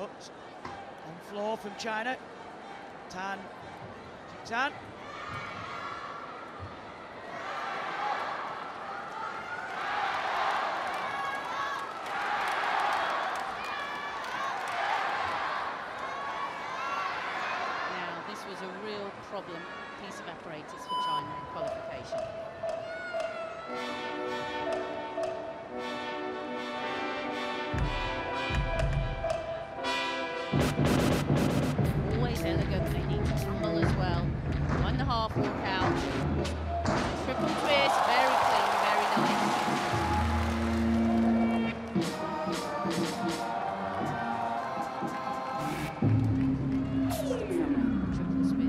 But on floor from China, Tan Jingzhan. Now, this was a real problem piece of apparatus for China in qualification. Always elegant, they need to tumble as well. 1.5 walk out. Triple twist, very clean, very nice. Triple spin.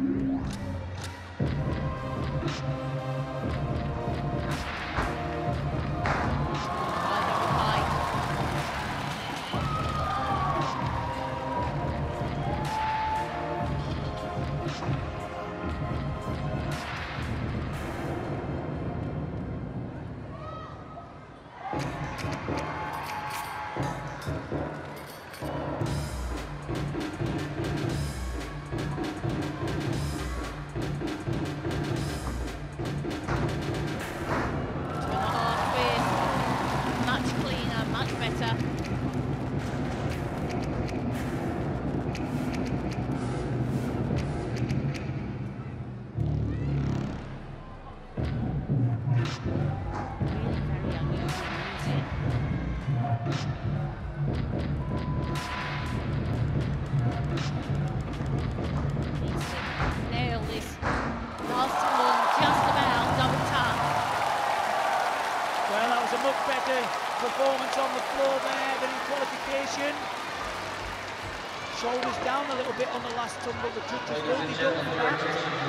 Nail this last one, just about double tap. Well, that was a much better performance on the floor there than in qualification. Shoulders down a little bit on the last tumble, the judges will be done for that.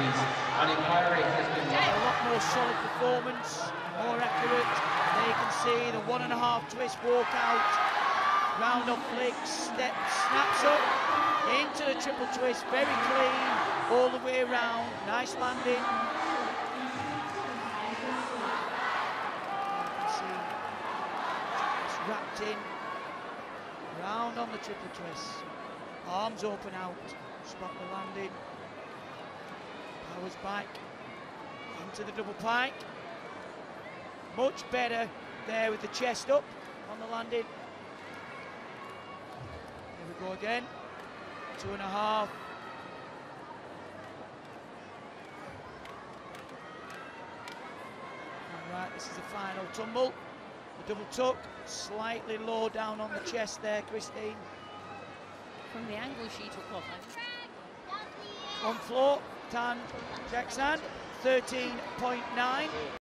A lot more solid performance, more accurate. There you can see the 1.5 twist walk out, round off flicks, steps, snaps up, into the triple twist, very clean, all the way around, nice landing. You can see it's wrapped in, round on the triple twist. Arms open out, spot the landing. Powers back into the double pike. Much better there with the chest up on the landing. Here we go again. 2.5. All right, this is the final tumble. The double tuck, slightly low down on the chest there, Christine. From the angle she took off. On floor, Tan Jingzhan, 13.9.